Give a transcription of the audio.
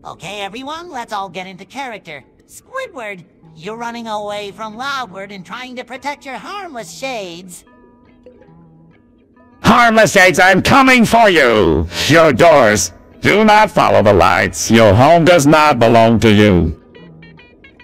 Okay, everyone, let's all get into character. Squidward, you're running away from Loudward and trying to protect your harmless shades. Harmless Shades, I'm coming for you! Your doors. Do not follow the lights. Your home does not belong to you.